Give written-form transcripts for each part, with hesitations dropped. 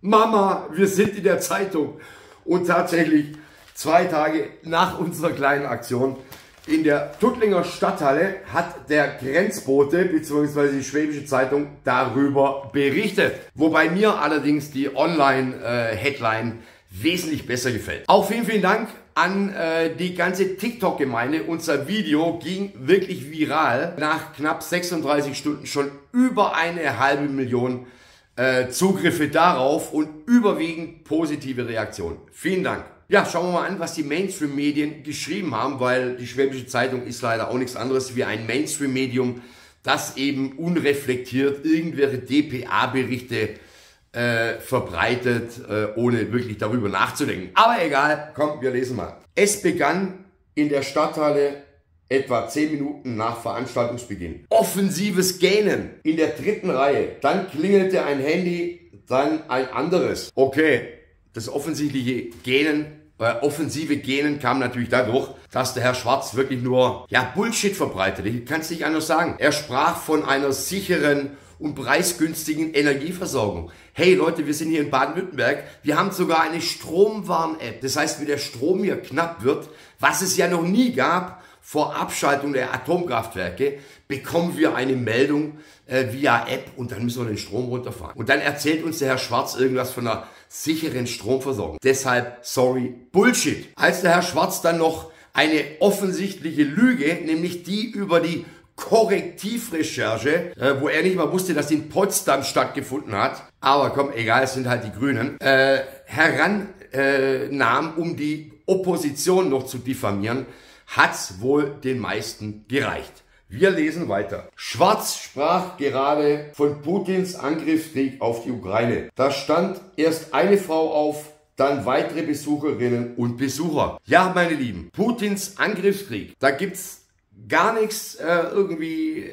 Mama, wir sind in der Zeitung. Und tatsächlich 2 Tage nach unserer kleinen Aktion in der Tuttlinger Stadthalle hat der Grenzbote bzw. die Schwäbische Zeitung darüber berichtet. Wobei mir allerdings die Online-Headline wesentlich besser gefällt. Auch vielen Dank an die ganze TikTok-Gemeinde. Unser Video ging wirklich viral. Nach knapp 36 Stunden schon über 1,5 Million Zugriffe darauf und überwiegend positive Reaktionen. Vielen Dank. Ja, schauen wir mal an, was die Mainstream-Medien geschrieben haben, weil die Schwäbische Zeitung ist leider auch nichts anderes wie ein Mainstream-Medium, das eben unreflektiert irgendwelche DPA-Berichte verbreitet, ohne wirklich darüber nachzudenken. Aber egal, komm, wir lesen mal. Es begann in der Stadthalle etwa 10 Minuten nach Veranstaltungsbeginn. Offensives Gähnen in der 3. Reihe. Dann klingelte ein Handy, dann ein anderes. Okay, das offensichtliche offensive Gähnen kam natürlich dadurch, dass der Herr Schwarz wirklich nur Bullshit verbreitet. Ich kann es nicht anders sagen. Er sprach von einer sicheren und preisgünstigen Energieversorgung. Hey Leute, wir sind hier in Baden-Württemberg. Wir haben sogar eine Stromwarn-App. Das heißt, wenn der Strom hier knapp wird, was es ja noch nie gab, vor Abschaltung der Atomkraftwerke, bekommen wir eine Meldung via App und dann müssen wir den Strom runterfahren. Und dann erzählt uns der Herr Schwarz irgendwas von einer sicheren Stromversorgung. Deshalb, sorry, Bullshit. Als der Herr Schwarz dann noch eine offensichtliche Lüge, nämlich die über die Korrektivrecherche, wo er nicht mal wusste, dass die in Potsdam stattgefunden hat, aber komm, egal, es sind halt die Grünen, herannahm, um die Opposition noch zu diffamieren, hat's wohl den meisten gereicht. Wir lesen weiter. Schwarz sprach gerade von Putins Angriffskrieg auf die Ukraine. Da stand erst eine Frau auf, dann weitere Besucherinnen und Besucher. Ja, meine Lieben, Putins Angriffskrieg, da gibt's gar nichts irgendwie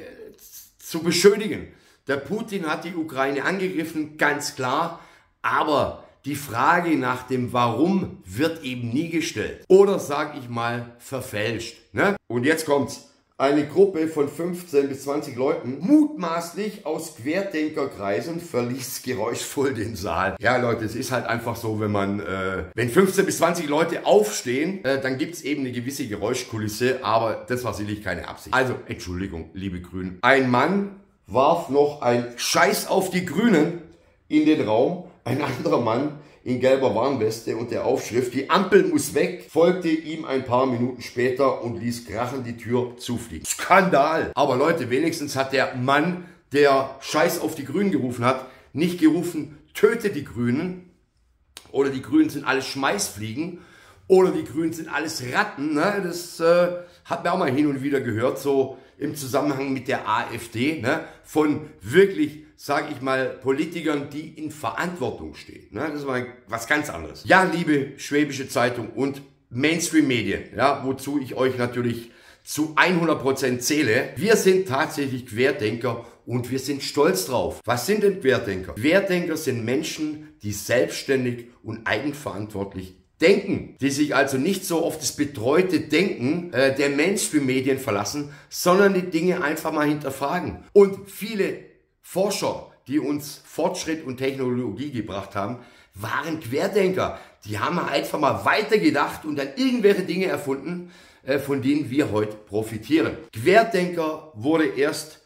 zu beschönigen. Der Putin hat die Ukraine angegriffen, ganz klar, aber die Frage nach dem Warum wird eben nie gestellt. Oder sag ich mal verfälscht. Ne? Und jetzt kommt's. Eine Gruppe von 15 bis 20 Leuten, mutmaßlich aus Querdenkerkreisen, verließ geräuschvoll den Saal. Ja Leute, es ist halt einfach so, wenn 15 bis 20 Leute aufstehen, dann gibt's eben eine gewisse Geräuschkulisse, aber das war sicherlich keine Absicht. Also, Entschuldigung, liebe Grünen. Ein Mann warf noch ein Scheiß auf die Grünen in den Raum. Ein anderer Mann in gelber Warnweste und der Aufschrift "Die Ampel muss weg" folgte ihm ein paar Minuten später und ließ krachend die Tür zufliegen. Skandal! Aber Leute, wenigstens hat der Mann, der Scheiß auf die Grünen gerufen hat, nicht gerufen, töte die Grünen oder die Grünen sind alles Schmeißfliegen oder die Grünen sind alles Ratten. Ne? Das hat man auch mal hin und wieder gehört, so im Zusammenhang mit der AfD, ne? Von wirklich, sage ich mal, Politikern, die in Verantwortung stehen. Ne? Das ist mal was ganz anderes. Ja, liebe Schwäbische Zeitung und Mainstream-Medien, ja, wozu ich euch natürlich zu 100% zähle. Wir sind tatsächlich Querdenker und wir sind stolz drauf. Was sind denn Querdenker? Querdenker sind Menschen, die selbstständig und eigenverantwortlich denken, die sich also nicht so auf das betreute Denken der Mainstream-Medien verlassen, sondern die Dinge einfach mal hinterfragen. Und viele Forscher, die uns Fortschritt und Technologie gebracht haben, waren Querdenker. Die haben einfach mal weitergedacht und dann irgendwelche Dinge erfunden, von denen wir heute profitieren. Querdenker wurde erst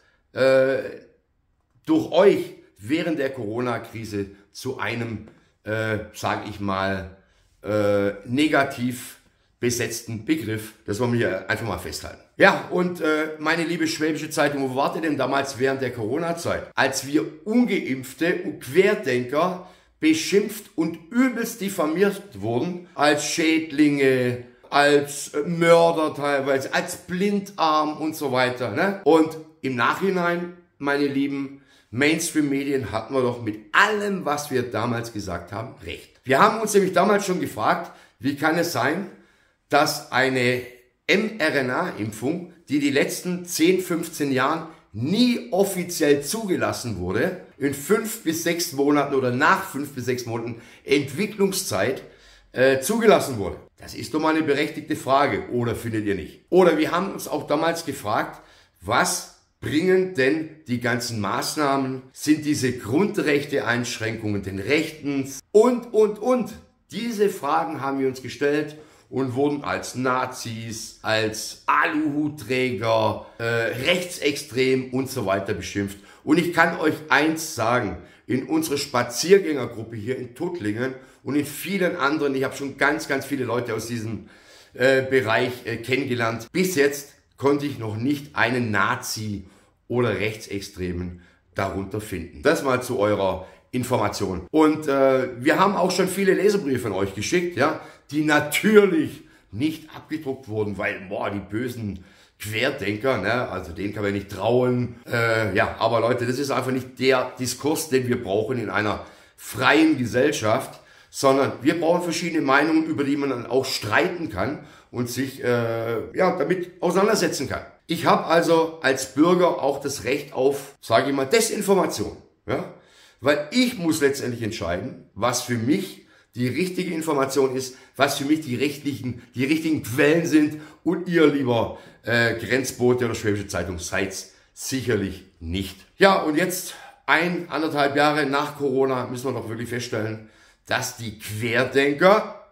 durch euch während der Corona-Krise zu einem, sage ich mal, negativ besetzten Begriff. Das wollen wir hier einfach mal festhalten. Ja, und meine liebe Schwäbische Zeitung, wo wart ihr denn damals während der Corona-Zeit? Als wir Ungeimpfte und Querdenker beschimpft und übelst diffamiert wurden, als Schädlinge, als Mörder teilweise, als Blindarm und so weiter. Ne? Und im Nachhinein, meine lieben Mainstream-Medien, hatten wir doch mit allem, was wir damals gesagt haben, recht. Wir haben uns nämlich damals schon gefragt, wie kann es sein, dass eine mRNA-Impfung, die letzten 10, 15 Jahren nie offiziell zugelassen wurde, in 5 bis 6 Monaten oder nach 5 bis 6 Monaten Entwicklungszeit zugelassen wurde. Das ist doch mal eine berechtigte Frage, oder findet ihr nicht? Oder wir haben uns auch damals gefragt, was bringen denn die ganzen Maßnahmen? Sind diese Grundrechte-Einschränkungen denn rechtens? Und. Diese Fragen haben wir uns gestellt und wurden als Nazis, als Aluhutträger, rechtsextrem und so weiter beschimpft. Und ich kann euch eins sagen, in unserer Spaziergängergruppe hier in Tuttlingen und in vielen anderen, ich habe schon ganz viele Leute aus diesem Bereich kennengelernt. Bis jetzt konnte ich noch nicht einen Nazi oder Rechtsextremen darunter finden. Das mal zu eurer Information. Und wir haben auch schon viele Leserbriefe von euch geschickt, ja, die natürlich nicht abgedruckt wurden, weil, die bösen Querdenker, ne, also denen kann man nicht trauen. Ja, aber Leute, das ist einfach nicht der Diskurs, den wir brauchen in einer freien Gesellschaft, sondern wir brauchen verschiedene Meinungen, über die man dann auch streiten kann und sich damit auseinandersetzen kann. Ich habe also als Bürger auch das Recht auf, sage ich mal, Desinformation. Ja? Weil ich muss letztendlich entscheiden, was für mich die richtige Information ist, was für mich die richtigen Quellen sind und ihr, lieber Grenzbote oder Schwäbische Zeitung, seid's sicherlich nicht. Ja, und jetzt 1,5 Jahre nach Corona müssen wir doch wirklich feststellen, dass die Querdenker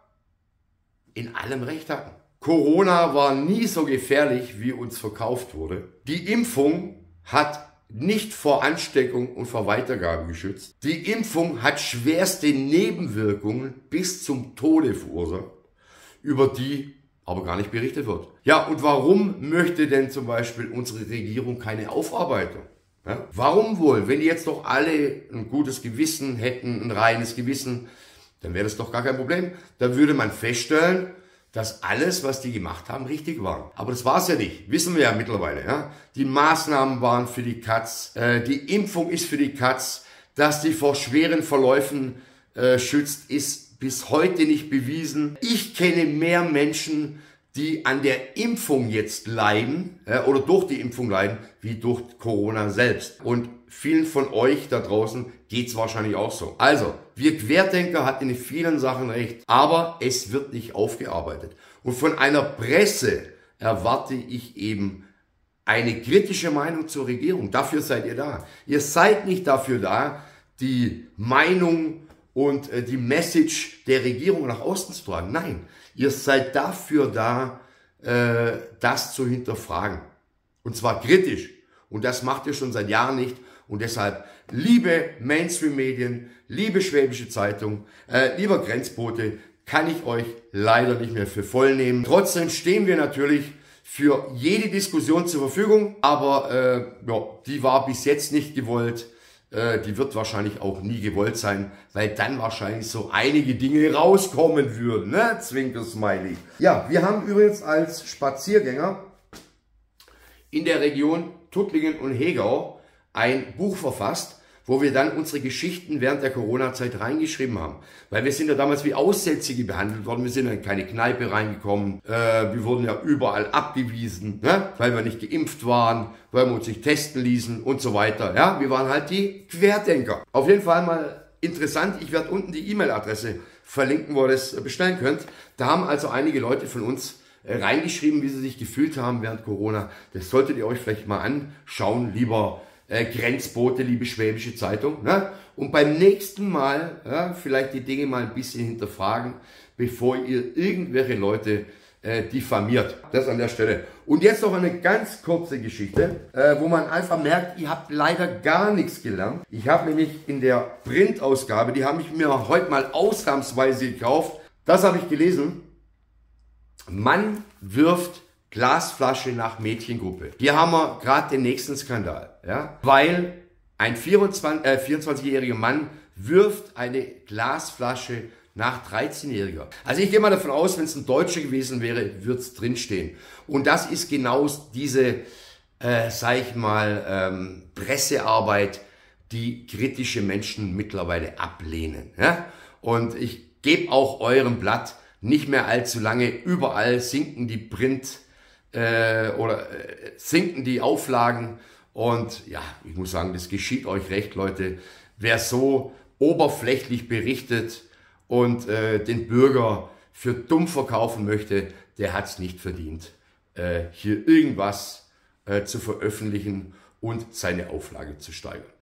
in allem Recht hatten. Corona war nie so gefährlich, wie uns verkauft wurde. Die Impfung hat nicht vor Ansteckung und vor Weitergabe geschützt. Die Impfung hat schwerste Nebenwirkungen bis zum Tode verursacht, über die aber gar nicht berichtet wird. Ja, und warum möchte denn zum Beispiel unsere Regierung keine Aufarbeitung? Ja, warum wohl? Wenn die jetzt doch alle ein gutes Gewissen hätten, ein reines Gewissen, dann wäre das doch gar kein Problem. Dann würde man feststellen, dass alles, was die gemacht haben, richtig war. Aber das war es ja nicht. Wissen wir ja mittlerweile. Ja? Die Maßnahmen waren für die Katz. Die Impfung ist für die Katz. Dass die vor schweren Verläufen schützt, ist bis heute nicht bewiesen. Ich kenne mehr Menschen, die an der Impfung jetzt leiden oder durch die Impfung leiden, wie durch Corona selbst. Und vielen von euch da draußen geht's wahrscheinlich auch so. Also, wir Querdenker hatten in vielen Sachen recht, aber es wird nicht aufgearbeitet. Und von einer Presse erwarte ich eben eine kritische Meinung zur Regierung. Dafür seid ihr da. Ihr seid nicht dafür da, die Meinung und die Message der Regierung nach außen zu tragen. Nein, ihr seid dafür da, das zu hinterfragen. Und zwar kritisch. Und das macht ihr schon seit Jahren nicht. Und deshalb, liebe Mainstream-Medien, liebe Schwäbische Zeitung, lieber Grenzbote, kann ich euch leider nicht mehr für voll nehmen. Trotzdem stehen wir natürlich für jede Diskussion zur Verfügung. Aber die war bis jetzt nicht gewollt. Die wird wahrscheinlich auch nie gewollt sein, weil dann wahrscheinlich so einige Dinge rauskommen würden, ne? Zwinker-Smiley. Ja, wir haben übrigens als Spaziergänger in der Region Tuttlingen und Hegau ein Buch verfasst, wo wir dann unsere Geschichten während der Corona-Zeit reingeschrieben haben. Weil wir sind ja damals wie Aussätzige behandelt worden, wir sind in keine Kneipe reingekommen, wir wurden ja überall abgewiesen, ne? Weil wir nicht geimpft waren, weil wir uns nicht testen ließen und so weiter. Ja, wir waren halt die Querdenker. Auf jeden Fall mal interessant, ich werde unten die E-Mail-Adresse verlinken, wo ihr das bestellen könnt. Da haben also einige Leute von uns reingeschrieben, wie sie sich gefühlt haben während Corona. Das solltet ihr euch vielleicht mal anschauen, lieber Grenzbote, liebe Schwäbische Zeitung. Ne? Und beim nächsten Mal vielleicht die Dinge mal ein bisschen hinterfragen, bevor ihr irgendwelche Leute diffamiert. Das an der Stelle. Und jetzt noch eine ganz kurze Geschichte, wo man einfach merkt, ihr habt leider gar nichts gelernt. Ich habe nämlich in der Printausgabe, die habe ich mir heute mal ausnahmsweise gekauft, das habe ich gelesen. Mann wirft Glasflasche nach Mädchengruppe. Hier haben wir gerade den nächsten Skandal, ja? Weil ein 24-jähriger Mann wirft eine Glasflasche nach 13-Jähriger. Also ich gehe mal davon aus, wenn es ein Deutscher gewesen wäre, wird es drinstehen. Und das ist genau diese, sag ich mal, Pressearbeit, die kritische Menschen mittlerweile ablehnen. Ja? Und ich gebe auch eurem Blatt nicht mehr allzu lange. Überall sinken die sinken die Auflagen. Und ja, ich muss sagen, das geschieht euch recht, Leute. Wer so oberflächlich berichtet und den Bürger für dumm verkaufen möchte, der hat es nicht verdient, hier irgendwas zu veröffentlichen und seine Auflage zu steigern.